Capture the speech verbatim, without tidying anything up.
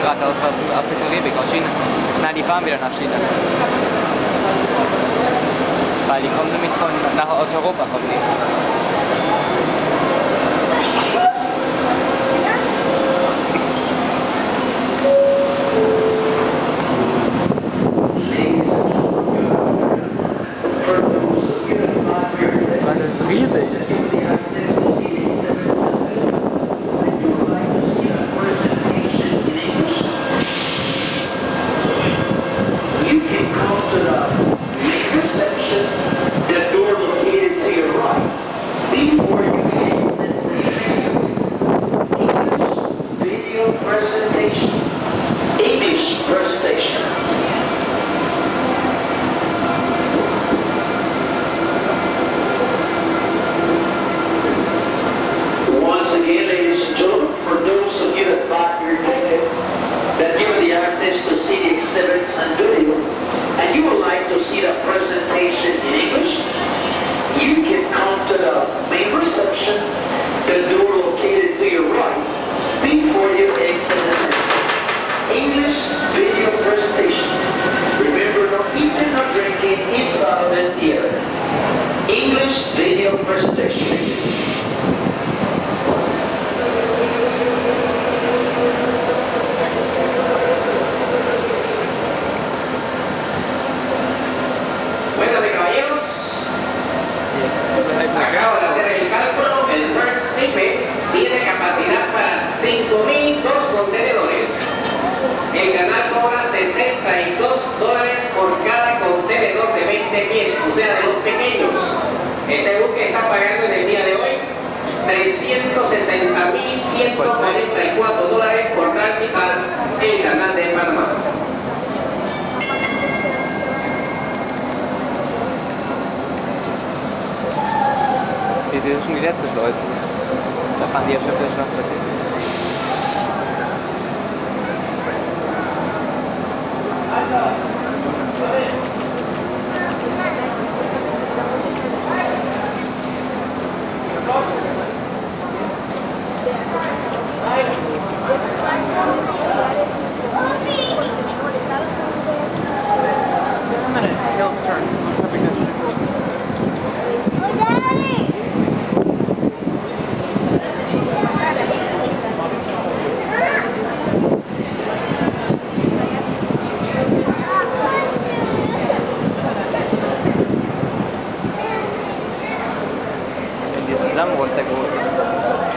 Piraten aus, aus, aus der Karibik, aus China. Nein, die fahren wieder nach China. Weil die kommen nämlich von, nach, aus Europa kommen die. Das ist riesig. And video, and you would like to see the presentation in English, you can come to the main reception, the door located to your right, before you exit the center. English video presentation. Remember, no eating, no drinking inside of this theater. English video presentation. Acabo de hacer el cálculo, el First Tipe tiene capacidad para cinco mil dos contenedores. El canal cobra setenta y dos dólares por cada contenedor de veinte pies, o sea, de los pequeños. Este buque está pagando en el día de hoy trescientos sesenta mil ciento cuarenta y cuatro dólares por transitar el canal de Panamá. Diese sind schon die letzte Schleuse. Da fahren die Schiffe schon tatsächlich. Zusammen runtergeholt.